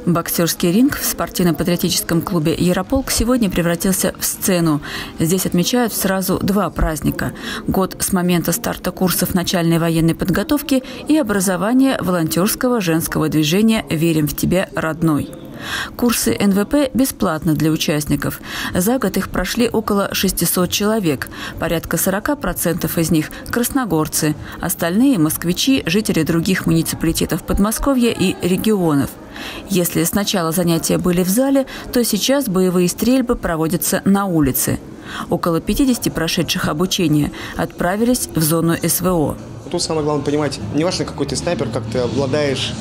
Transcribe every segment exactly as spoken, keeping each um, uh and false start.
Боксерский ринг в спортивно-патриотическом клубе «Ярополк» сегодня превратился в сцену. Здесь отмечают сразу два праздника – год с момента старта курсов начальной военной подготовки и образования волонтерского женского движения «Верим в тебя, родной». Курсы эн вэ пэ бесплатны для участников. За год их прошли около шестисот человек. Порядка сорока процентов из них – красногорцы. Остальные – москвичи, жители других муниципалитетов Подмосковья и регионов. Если сначала занятия были в зале, то сейчас боевые стрельбы проводятся на улице. Около пятидесяти прошедших обучение отправились в зону эс вэ о. Тут самое главное понимать, не важно, какой ты снайпер, как ты обладаешь,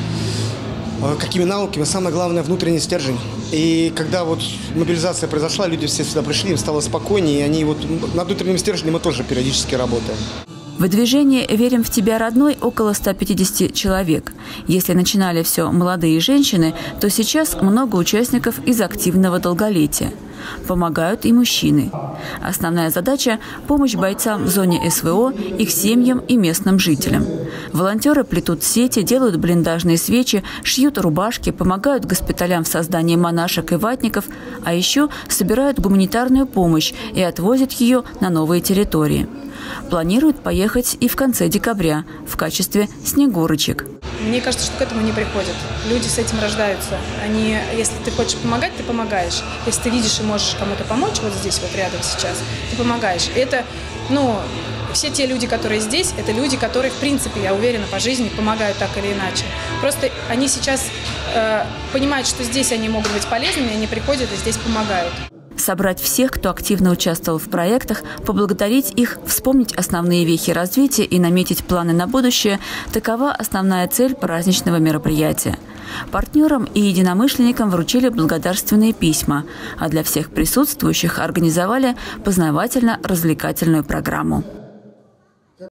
какими навыками, самое главное – внутренний стержень. И когда вот мобилизация произошла, люди все сюда пришли, им стало спокойнее, и они вот над внутренним стержнем мы тоже периодически работаем. В движении «Верим в тебя, родной» около ста пятидесяти человек. Если начинали все молодые женщины, то сейчас много участников из активного долголетия. Помогают и мужчины. Основная задача – помощь бойцам в зоне эс вэ о, их семьям и местным жителям. Волонтеры плетут сети, делают блиндажные свечи, шьют рубашки, помогают госпиталям в создании монашек и ватников, а еще собирают гуманитарную помощь и отвозят ее на новые территории. Планируют поехать и в конце декабря в качестве снегурочек. Мне кажется, что к этому не приходят. Люди с этим рождаются. Они, если ты хочешь помогать, ты помогаешь. Если ты видишь и можешь кому-то помочь, вот здесь, вот рядом сейчас, ты помогаешь. И это, ну, все те люди, которые здесь, это люди, которые, в принципе, я уверена, по жизни помогают так или иначе. Просто они сейчас э, понимают, что здесь они могут быть полезными, они приходят и здесь помогают. Собрать всех, кто активно участвовал в проектах, поблагодарить их, вспомнить основные вехи развития и наметить планы на будущее – такова основная цель праздничного мероприятия. Партнерам и единомышленникам вручили благодарственные письма, а для всех присутствующих организовали познавательно-развлекательную программу.